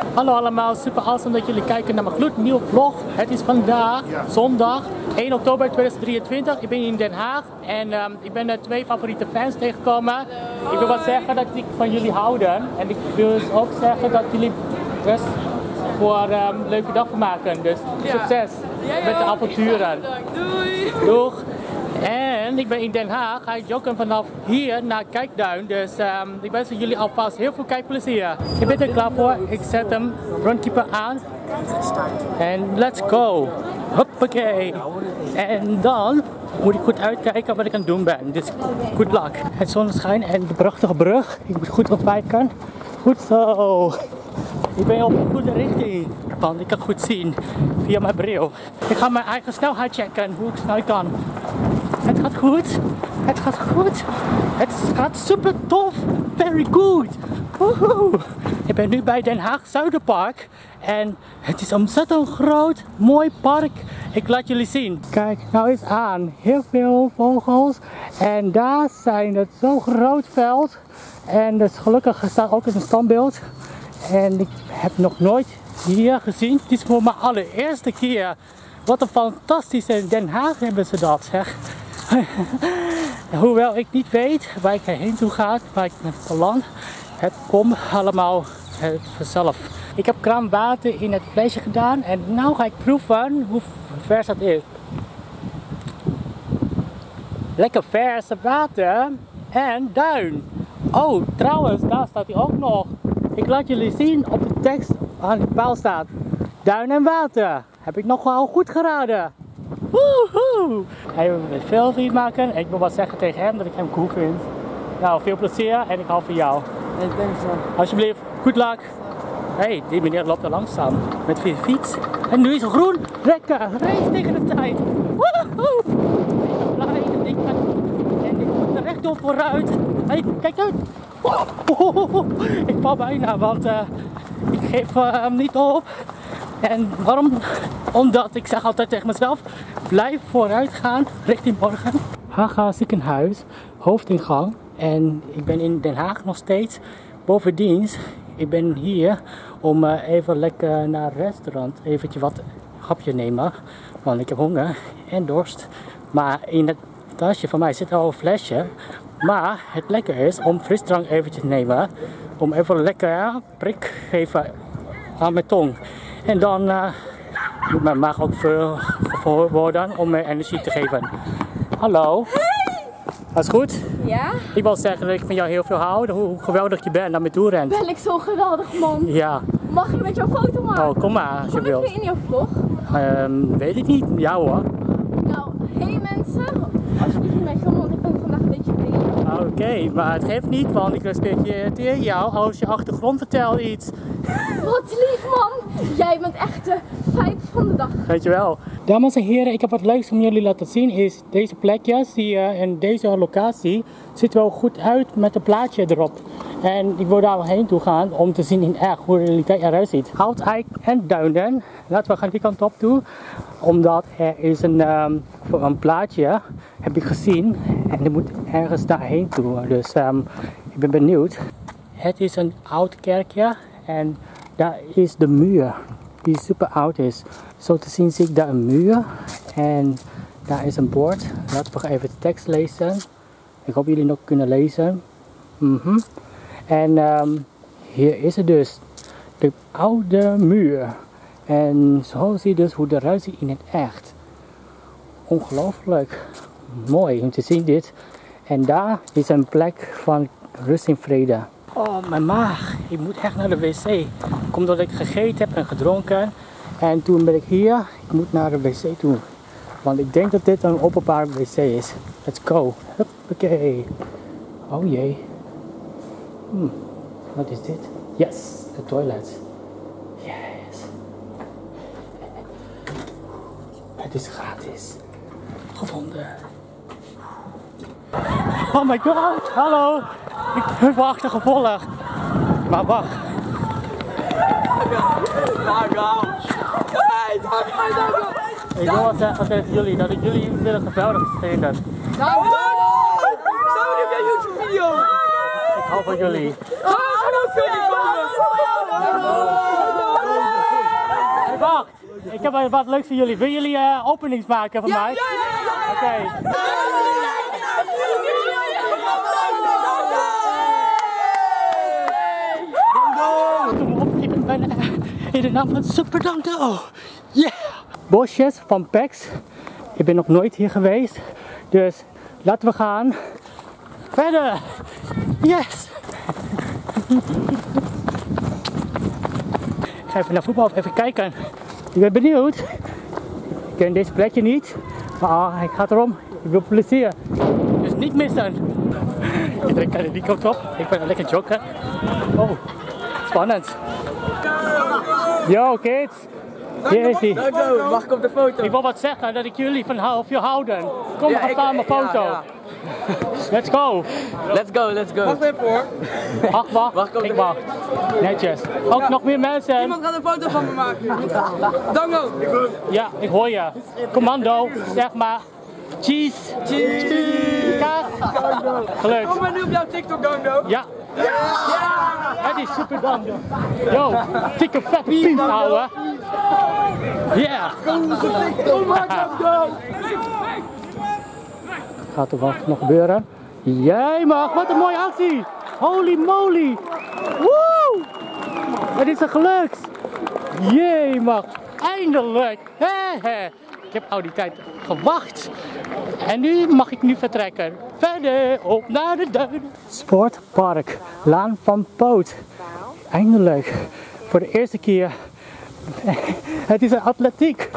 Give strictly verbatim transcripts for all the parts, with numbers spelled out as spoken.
Hallo allemaal, super awesome dat jullie kijken naar mijn gloednieuwe vlog. Het is vandaag, zondag, één oktober tweeduizend drieëntwintig. Ik ben in Den Haag en um, ik ben er twee favoriete fans tegengekomen. Ik wil wat zeggen dat ik van jullie houden. En ik wil dus ook zeggen dat jullie best voor um, een leuke dag van maken. Dus ja. Succes met de avonturen. Doei! Doeg! En ik ben in Den Haag, ga ik joggen vanaf hier naar Kijkduin. Dus um, ik wens jullie alvast heel veel kijkplezier. Ik ben er klaar voor, ik zet hem runkeeper aan. En let's go! Hoppakee! En dan moet ik goed uitkijken wat ik aan het doen ben. Dus good luck! Het zonneschijn en de prachtige brug. Ik moet goed opwijken. Goed zo! Ik ben op een goede richting, want ik kan goed zien via mijn bril. Ik ga mijn eigen snelheid checken, hoe snel ik kan. Het gaat goed, het gaat goed, het gaat super tof, very good. Woehoe. Ik ben nu bij Den Haag Zuiderpark en het is een ontzettend groot, mooi park. Ik laat jullie zien. Kijk nou eens aan, heel veel vogels en daar zijn het zo'n groot veld. En dus gelukkig staat ook een standbeeld. En ik heb nog nooit hier gezien. Het is voor mijn allereerste keer. Wat een fantastische Den Haag hebben ze dat, zeg. Hoewel ik niet weet waar ik heen toe ga, waar ik met plan. Het komt allemaal het vanzelf. Ik heb kraanwater in het flesje gedaan en nu ga ik proeven hoe vers dat is. Lekker verse water en duin. Oh, trouwens, daar staat hij ook nog. Ik laat jullie zien op de tekst aan de paal staat. Duin en water. Heb ik nog wel goed geraden. Woehoe! Hij wil een selfie maken en ik wil wat zeggen tegen hem dat ik hem cool vind. Nou, veel plezier en ik hou van jou. Ik denk zo. Alsjeblieft, good luck. Hé, hey, die meneer loopt er langzaam met vier fiets. En nu is het groen. Lekker, race tegen de tijd. Woehoe! Ik ben blij dat ik ben. En ik moet er rechtdoor vooruit. Hé, hey, kijk uit. Oh, oh, oh, oh. Ik val bijna, want uh, ik geef uh, hem niet op. En waarom? Omdat ik zeg altijd tegen mezelf, blijf vooruit gaan richting morgen. Haga ziekenhuis, hoofdingang. En ik ben in Den Haag nog steeds. Bovendien, ik ben hier om uh, even lekker naar het restaurant eventjes wat hapje nemen. Want ik heb honger en dorst. Maar in het tasje van mij zit al een flesje. Maar het lekker is om frisdrank eventjes te nemen. Om even lekker prik geven aan mijn tong. En dan uh, moet mijn maag ook vervoerd worden om mij energie te geven. Hallo. Hey! Alles goed? Ja? Ik wil zeggen dat ik van jou heel veel hou. Hoe geweldig je bent naar me toe rent. Ben ik zo geweldig, man. Ja. Mag ik met jou een foto maken? Oh, kom maar als je Kom wilt. ik weer in jouw vlog? Um, weet ik niet. Ja hoor. Nou, hey mensen. Alsjeblieft niet mij filmen, want ik ben vandaag een beetje bezig. Oké, okay, maar het geeft niet, want ik respecteer jou als je achtergrond vertelt iets. Wat lief, man. Jij bent echt de vijf van de dag. Dankjewel. Dames en heren, ik heb wat leuks om jullie laten zien. Is deze plekje, zie je, en deze locatie ziet er wel goed uit met een plaatje erop. En ik wil daar heen toe gaan om te zien in echt hoe de realiteit eruit ziet. Oud-Eik en Duinen. Laten we gaan die kant op toe. Omdat er is een, um, een plaatje, heb ik gezien. En er moet ergens daarheen toe. Dus um, ik ben benieuwd. Het is een oud kerkje. En daar is de muur. Die super oud is. Zo te zien zie ik daar een muur. En daar is een bord. Laten we even de tekst lezen. Ik hoop jullie nog kunnen lezen. Mm-hmm. En um, hier is het dus. De oude muur. En zo zie je dus hoe het eruit ziet in het echt. Ongelooflijk mooi om te zien dit. En daar is een plek van rust en vrede. Oh, mijn maag. Ik moet echt naar de wc. Komt doordat ik gegeten heb en gedronken. En toen ben ik hier. Ik moet naar de wc toe. Want ik denk dat dit een openbaar wc is. Let's go. Huppakee. Oh jee. Hmm. Wat is dit? Yes, de toilet. Yes. Het is gratis. Gevonden. Oh my god, hallo. Ik ben wel achtergevolgd. Maar wacht. Ik wil wel zeggen tegen jullie dat ik jullie willen geweldig steken. Nou, staan we op jouw YouTube video? Ik hou van jullie. Oh, Hey, wacht, ik heb wat leuks voor jullie. Willen jullie uh, openings maken van Ja, mij? ja, ja, ja. Oké. Okay. Kom op, ik ben uh, in de naam van Super Dango. Yeah! Bosjes van Pex. Ik ben nog nooit hier geweest. Dus laten we gaan verder. Yes! Ik ga even naar voetbal even kijken. Ik ben benieuwd. Ik ken deze plekje niet. Maar ik ga erom. Ik wil plezier. Dus niet missen. Iedereen kijkt die kant op. Ik ben lekker joggen. Oh, spannend. Yo kids. Hier is hij. Dango, mag ik op de foto? Ik wil wat zeggen dat ik jullie van hou, of je houden. Kom, Ja, we gaan ik- samen een foto. ja, ja. Let's go. Let's go, let's go. Wacht even hoor. Wacht, wacht. Wacht, kom ik erin. wacht. Netjes. Ook Ja. nog meer mensen. Iemand gaat een foto van me maken. Dango. Ja, ik hoor je. Commando, zeg maar. Cheese. Cheese. Kaas. Gelukt. Kom maar nu op jouw TikTok, Dango. Ja. Het is super Dango. Yo, dikke vette piep ouwe. Yeah. Kom maar, Dango. Gaat er wat nog gebeuren? Jij mag, wat een mooie actie! Holy moly! Woe! Het is er gelukt! Jee mag, eindelijk! Hehe. Ik heb al die tijd gewacht. En nu mag ik nu vertrekken. Verder op naar de duinen. Sportpark, Laan van Poot. Eindelijk. Voor de eerste keer. Het is een atletiek.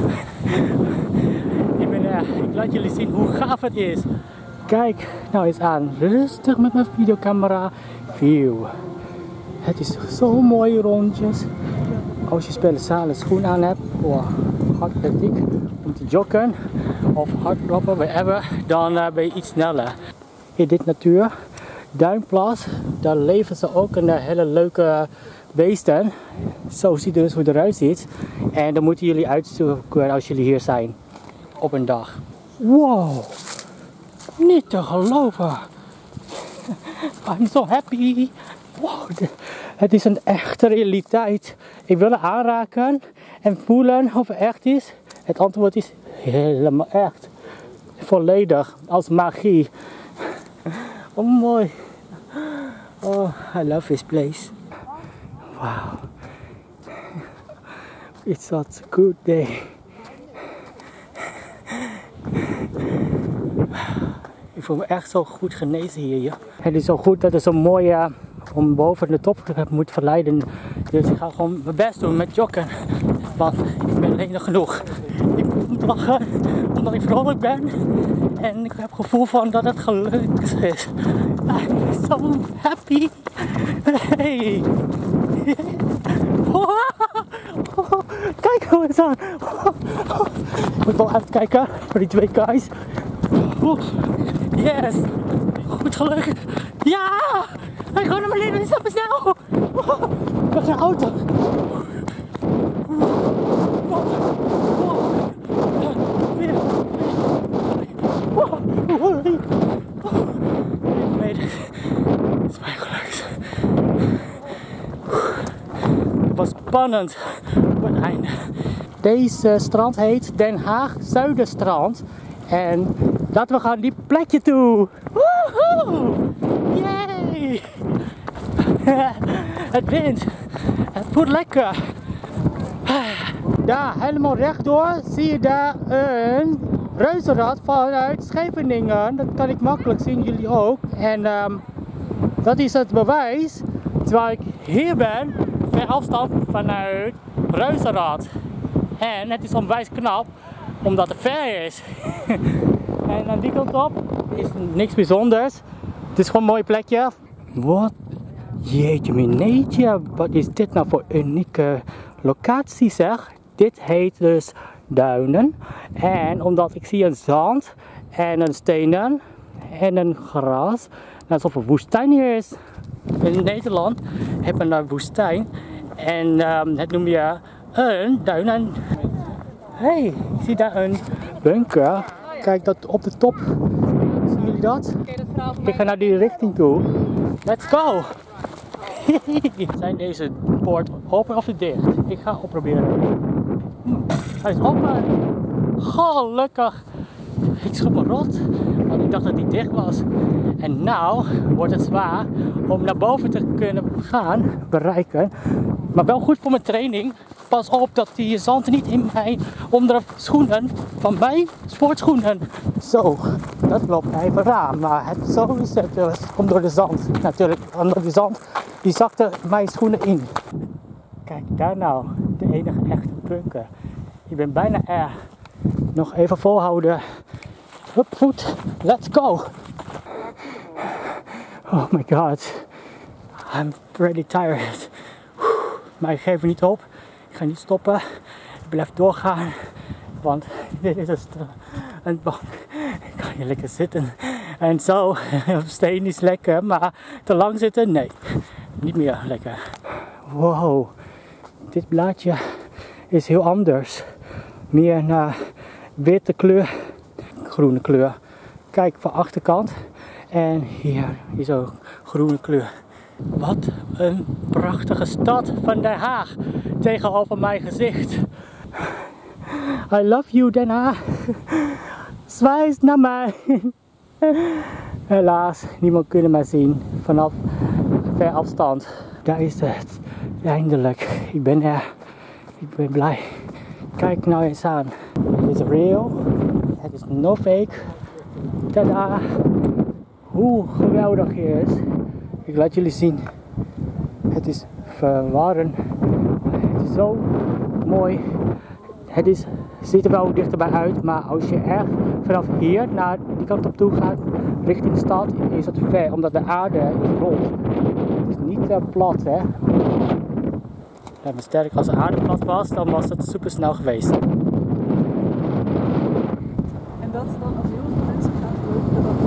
Ik, ben, uh, ik laat jullie zien hoe gaaf het is. Kijk nou eens aan. Rustig met mijn videocamera. View. Het is zo mooi rondjes. Als je speciale schoen aan hebt voor atletiek, om te joggen of hardlopen, whatever, dan uh, ben je iets sneller. In dit natuur, Duinplas, daar leven ze ook een uh, hele leuke beesten. Zo ziet het dus hoe het eruit ziet. En dan moeten jullie uitzoeken als jullie hier zijn op een dag. Wow, niet te geloven. I'm so happy. Wow, de, het is een echte realiteit. Ik wil het aanraken en voelen of het echt is. Het antwoord is helemaal echt. Volledig, als magie. Oh mooi. Oh, I love this place. Wow. It's such a good day. Ik voel me echt zo goed genezen hier. Ja. Het is zo goed dat het zo mooi uh, om boven de top moet verleiden. Dus ik ga gewoon mijn best doen met joggen. Want ik ben lenig genoeg. Ik moet lachen omdat ik vrolijk ben. En ik heb het gevoel van dat het gelukt is. I'm so happy. Hey. Kijk hoe het aan. Ik moet wel uitkijken voor die twee guys. Yes! Goed gelukt! Ja! Hij gaat naar beneden, hij staat snel! Dat is een auto! Het is mij gelukt. Het was spannend op het einde. Deze strand heet Den Haag Zuiderstrand. En laten we gaan die plekje toe. Woehoe! Yay! Het wint. Het voelt lekker. Daar helemaal rechtdoor zie je daar een reuzenrad vanuit Scheveningen. Dat kan ik makkelijk zien, jullie ook. En um, dat is het bewijs. Terwijl ik hier ben, ver afstand vanuit Reuzenrad. En het is onwijs knap, omdat het ver is. En aan die kant op is niks bijzonders. Het is gewoon een mooi plekje. Wat? Jeetje mineetje, wat is dit nou voor unieke locatie zeg. Dit heet dus Duinen. En omdat ik zie een zand en een stenen en een gras. Net alsof er woestijn hier is. In Nederland hebben we een woestijn. En um, het noem je een duinen. Hey, ik zie daar een bunker. Kijk, dat op de top. Zien jullie dat? Ik ga naar die richting toe. Let's go! Zijn deze poort open of dicht? Ik ga opproberen. Hm, hij is open. Gelukkig. Ik schrok me rot, want ik dacht dat hij dicht was. En nou wordt het zwaar om naar boven te kunnen gaan, bereiken. Maar wel goed voor mijn training. Pas op dat die zand niet in mijn onder schoenen van mijn sportschoenen. Zo, dat loopt even raar. Maar het, zo is het. Het komt door de zand. Natuurlijk, onder de zand die zakte mijn schoenen in. Kijk daar nou, de enige echte bunker. Ik ben bijna er. Nog even volhouden. Hup, voet, let's go. Oh my god. I'm pretty tired. Maar ik geef er niet op. Ik ga niet stoppen. Ik blijf doorgaan. Want dit is een, een bank. Ik kan hier lekker zitten. En zo. Op steen is lekker. Maar te lang zitten? Nee. Niet meer lekker. Wow. Dit blaadje is heel anders. Meer naar witte kleur. Groene kleur. Kijk van achterkant. En hier is ook groene kleur. Wat een prachtige stad van Den Haag tegenover mijn gezicht. I love you Den Haag. Zwijs naar mij. Helaas, niemand kan mij zien vanaf ver afstand. Daar is het. Eindelijk. Ik ben er. Ik ben blij. Kijk nou eens aan. Het is real. Het is no fake. Tada. Hoe geweldig hier is. Ik laat jullie zien. Het is verwarrend. Het is zo mooi. Het is, ziet er wel dichterbij uit, maar als je echt vanaf hier naar die kant op toe gaat, richting de stad, is het ver, omdat de aarde is rond. Het is niet uh, plat, hè. Ja, maar sterk, als de aarde plat was, dan was het super snel geweest. En dat dan als heel veel mensen gaan lopen, dan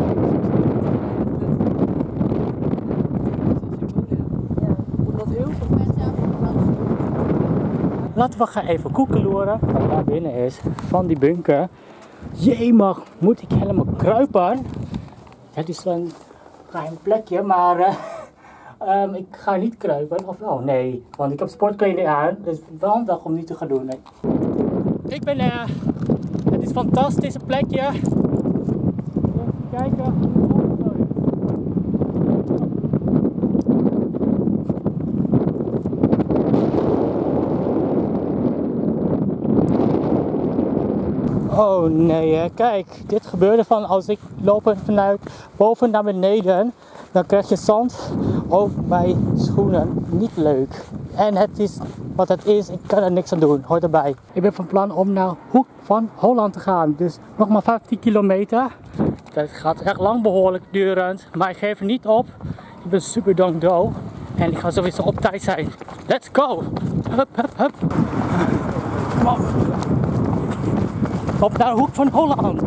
laten we gaan even koekeloeren wat daar binnen is van die bunker. Jemig, moet ik helemaal kruipen? Het is een geheim plekje, maar uh, um, ik ga niet kruipen. Of oh nee, want ik heb sportkleding aan. Dus het is wel een dag om niet te gaan doen. Nee. Ik ben er. Uh, het is een fantastische plekje. Even kijken. Oh nee, hè. Kijk, dit gebeurde van als ik loop vanuit boven naar beneden, dan krijg je zand over mijn schoenen. Niet leuk. En het is wat het is, ik kan er niks aan doen, hoort erbij. Ik ben van plan om naar Hoek van Holland te gaan, dus nog maar vijftien kilometer. Dat gaat echt lang behoorlijk durend, maar ik geef er niet op. Ik ben super donkdo en ik ga sowieso op tijd zijn. Let's go! Hup, hup, hup. Kom op. Op naar de Hoek van Holland.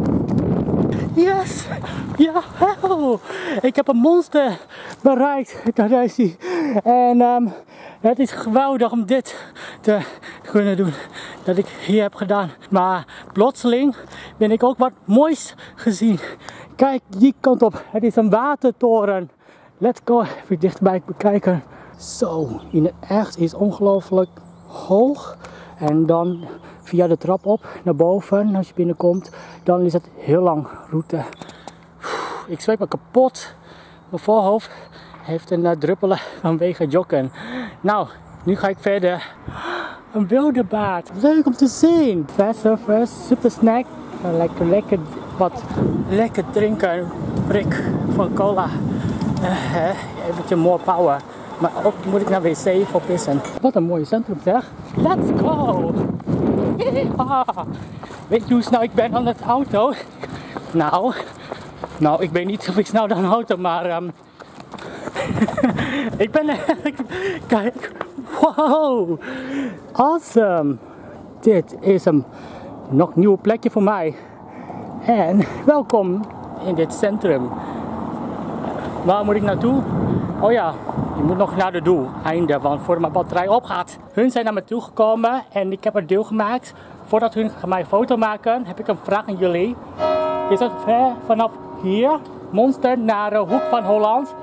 Yes! Ja, oh. Ik heb een monster bereikt. Daar is hij. En um, het is geweldig om dit te kunnen doen. Dat ik hier heb gedaan. Maar plotseling ben ik ook wat moois gezien. Kijk die kant op. Het is een watertoren. Let's go. Even dichterbij bekijken. Zo, in het echt is ongelooflijk hoog. En dan via de trap op naar boven, als je binnenkomt, dan is het heel lang route. Ik zweep me kapot. Mijn voorhoofd heeft een uh, druppelen vanwege joggen. Nou, nu ga ik verder. Een wilde baard. Leuk om te zien. Fast surfers, super snack. Lekker, lekker wat lekker drinken. Prik van cola. Uh, Even more power. Maar ook moet ik naar wc voor pissen. Wat een mooie centrum zeg. Let's go! Yeah. Weet je hoe snel ik ben aan het auto? Nou, nou ik weet niet of ik snel dan een auto, maar um, ik ben eigenlijk, kijk, wow, awesome. Dit is een nog nieuw plekje voor mij. En welkom in dit centrum. Waar moet ik naartoe? Oh ja, ik moet nog naar de doel einde, want voordat mijn batterij opgaat. Hun zijn naar me toe gekomen en ik heb een deel gemaakt. Voordat hun mij een foto maken, heb ik een vraag aan jullie. Is het ver vanaf hier, Monster, naar de Hoek van Holland? Ja.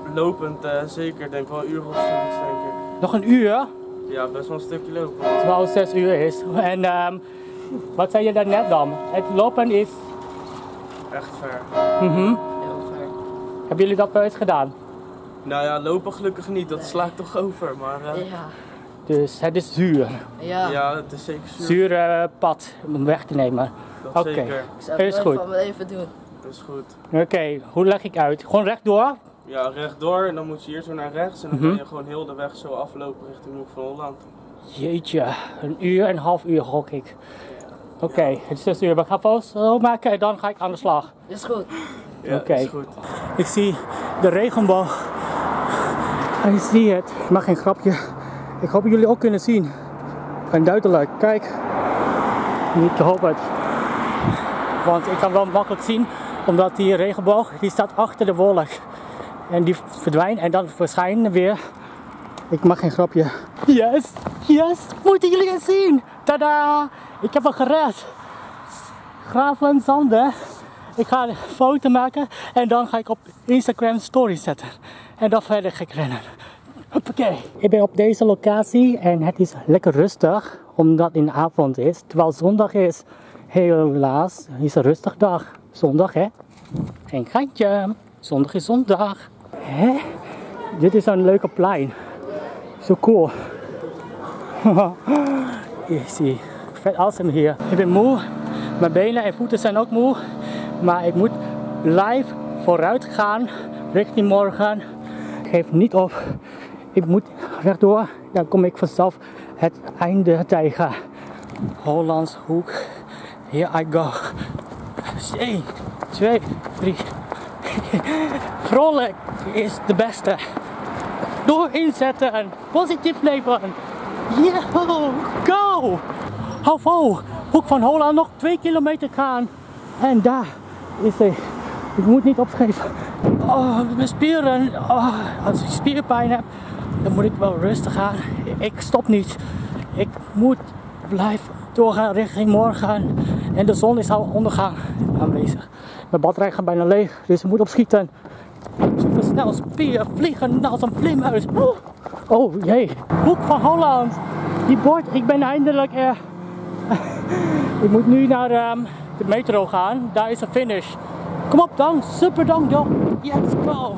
Lopend uh, zeker, denk wel een uur of zoiets denk ik. Nog een uur? Ja, best wel een stukje lopen. Terwijl het zes uur is. En um, wat zei je daarnet dan? Het lopen is... Echt ver. Mhm. Heel ver. Hebben jullie dat wel eens gedaan? Nou ja, lopen gelukkig niet, dat slaat toch over, maar... Uh, Ja. Dus het is zuur. Ja. ja, het is zeker zuur. Zuur uh, pad om weg te nemen. Dat Oké, zeker. Ik zou het is nooit goed. van mijn leven doen. Dat is goed. Oké, okay. Hoe leg ik uit? Gewoon rechtdoor? Ja, rechtdoor en dan moet je hier zo naar rechts en dan Mm-hmm. kan je gewoon heel de weg zo aflopen richting Hoek van Holland. Jeetje, een uur en een half uur gok ik. Oké, okay. Het is zes uur. We gaan foto's maken en dan ga ik aan de slag. Is goed. Ja, Oké. is goed. Ik zie de regenboog. En ik zie het. Ik maak geen grapje. Ik hoop dat jullie ook kunnen zien. En duidelijk. Kijk. Niet te hoop het. Want ik kan wel makkelijk zien. Omdat die regenboog die staat achter de wolk. En die verdwijnt en dan verschijnen weer. Ik mag geen grapje. Yes! Yes! Moeten jullie eens zien! Tada! Ik heb het gered. Gravenzanden. Ik ga een foto maken en dan ga ik op Instagram story zetten. En dan verder ga ik rennen. Hoppakee. Ik ben op deze locatie en het is lekker rustig. Omdat het in de avond is. Terwijl zondag is. Helaas is een rustig dag. Zondag hè. Geen geintje. Zondag is zondag. Hè? Dit is een leuke plein. Zo cool. Je ziet vet awesome hier. Ik ben moe. Mijn benen en voeten zijn ook moe. Maar ik moet live vooruit gaan richting morgen. Ik geef niet op. Ik moet rechtdoor. Dan kom ik vanzelf het einde tegen. Hollands Hoek. Here I go. één, twee, drie. Vrolijk is de beste. Door inzetten en positief leven. Yeah, go! Hou vol. Hoek van Holland nog twee kilometer gaan. En daar is hij. Ik moet niet opgeven. Oh, mijn spieren. Oh, als ik spierpijn heb, dan moet ik wel rustig gaan. Ik stop niet. Ik moet blijven doorgaan richting morgen. En de zon is al ondergang aanwezig. Mijn batterij gaat bijna leeg, dus ik moet opschieten. Super snel spieren vliegen als een vleermuis. Oh, oh jee. Hoek van Holland. Die bord, ik ben eindelijk er. Ik moet nu naar um, de metro gaan. Daar is een finish. Kom op dan, super dank joh. Yes, go.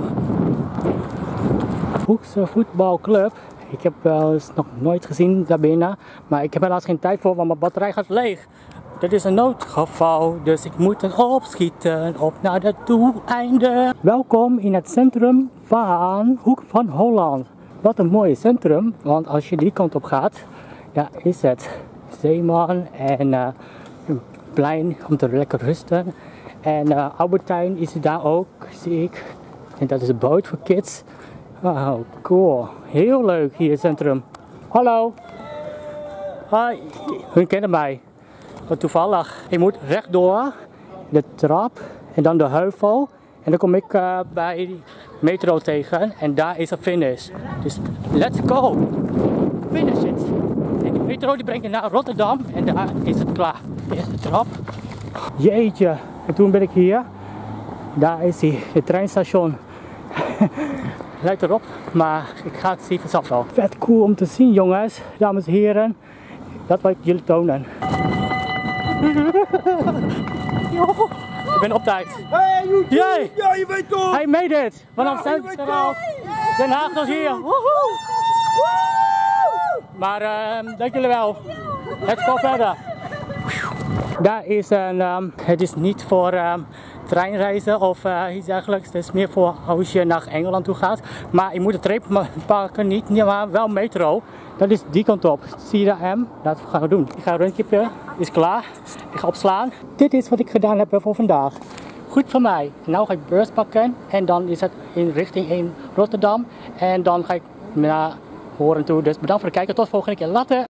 Hoekse voetbalclub. Ik heb wel eens nog nooit gezien daarbinnen. Maar ik heb helaas geen tijd voor, want mijn batterij gaat leeg. Dit is een noodgeval, dus ik moet er opschieten op naar het doeleinde. Welkom in het centrum van Hoek van Holland. Wat een mooi centrum, want als je die kant op gaat, daar is het Zeeman en uh, een plein om te lekker rusten. En uh, Albertijn is daar ook, zie ik. En dat is een boot voor kids. Oh, cool. Heel leuk hier het centrum. Hallo. Hi. Hun kennen mij. Wat toevallig. Ik moet rechtdoor de trap en dan de heuvel. En dan kom ik uh, bij de metro tegen en daar is een finish. Dus let's go. Finish it. En die metro die brengt je naar Rotterdam en daar is het klaar. Dit is de trap. Jeetje. En toen ben ik hier. Daar is hij, het treinstation. Lijkt erop, maar ik ga het zien vanzelf wel. Vet cool om te zien jongens, dames en heren. Dat wil ik jullie tonen. Ik ben op tijd. Hey, YouTube! Yay! Ja, je weet toch! Hij made it! Vanaf Ja, je weet Centraal. toch! Den Haag tot hier. Woehoe! Maar uh, dank jullie wel. Het gaat verder. Daar is een, um, het is niet voor um, treinreizen of uh, iets dergelijks. Het is meer voor als je naar Engeland toe gaat. Maar je moet de treep pakken, niet, niet maar wel metro. Dat is die kant op. Zie je daar M? Dat gaan we doen. Ik ga rondkippen. Is klaar. Ik ga opslaan. Dit is wat ik gedaan heb voor vandaag. Goed voor mij. Nu ga ik beurs pakken en dan is het in richting in Rotterdam. En dan ga ik naar Horen toe. Dus bedankt voor het kijken. Tot volgende keer. Later.